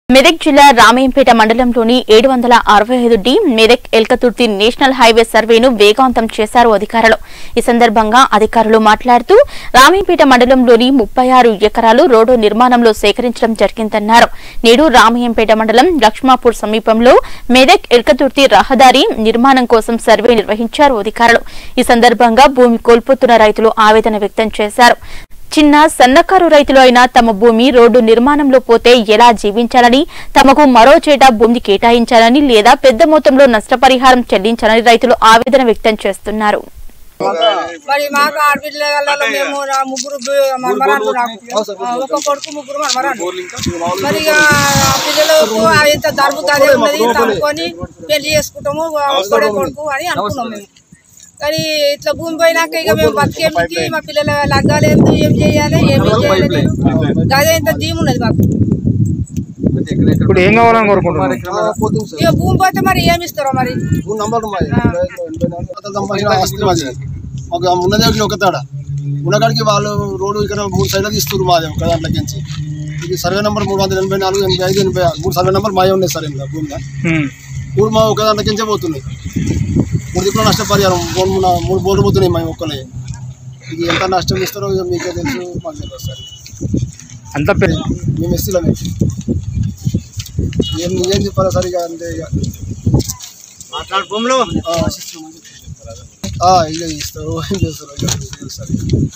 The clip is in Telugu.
మెదక్ జిల్లా రామయ్యంపేట మండలంలోని 765 D Medak Elkathurthi national highway సర్వేను వేగవంతం చేశారు అధికారులు. ఈ సందర్భంగా అధికారులు మాట్లాడుతూ రామయ్యంపేట మండలంలోని 36 ఎకరాలు రోడ్డు నిర్మాణంలో సేకరించడం జరిగిందన్నారు. నేడు రామయ్యంపేట మండలం లక్ష్మాపూర్ సమీపంలో మెదక్ ఎల్కతుర్తి రహదారి నిర్మాణం కోసం సర్వే నిర్వహించారు అధికారులు. ఈ సందర్భంగా భూమి కోల్పోతున్న రైతులు ఆవేదన వ్యక్తం చేశారు. చిన్న సన్నకారు రైతులు అయినా తమ భూమి రోడ్డు నిర్మాణంలో పోతే ఎలా జీవించాలని, తమకు మరో చేట భూమి కేటాయించాలని లేదా పెద్ద మొత్తంలో నష్టపరిహారం చెల్లించాలని రైతులు ఆవేదన వ్యక్తం చేస్తున్నారు. మరి మాకు ఆడపిల్లలలో మేము ముగ్గురు ఒక కొడుకు ముగ్గురు మనమరాలు మరి పిల్లలకు ఎంత దొరుకుతుంది ఉన్నది తమ్ముకొని పెళ్లి చేసుకుంటాము కొడుకు అని అనుకున్నాం మేము. కానీ ఇట్లా భూమి పోయినాక ఇక మేము బతికేమికి మా పిల్లల లగ్గాలేదు, ఏం చేయాలి ఏమి చేయాలి అదే ఇంత ధీమ్ ఉన్నది మాకు. ఇక భూమి పోతే మరి ఏమి ఇస్తారో మరి ఉన్నదే ఒక తేడా ఉన్నకాడికి వాళ్ళు రోడ్డు ఇక్కడ 3 సైడ్లు ఇస్తున్నారు. మాదే ఒక దాంట్లోకించి ఇది సర్వే నెంబర్ 384, 85, 86 3 సర్వే నెంబర్ మాయే ఉన్నాయి సార్. ఇంకా భూమిలో 3 మా ఒక దాంట్లోకించే పోతున్నాయి. 3 దిక్కులో నష్టపరిహారం 3 బోర్డు పోతున్నాయి మా ఒక్కలే. ఇది ఎంత నష్టం ఇస్తారో మీకే తెలుసు, మాకు తెలియదు సార్. అంత మేము ఎస్సీలో ఏం చెప్పాలి సార్. ఇక అంతే ఇక మాట్లాడు భూమిలో ఇక ఇస్తారు ఏం చేస్తారు సార్.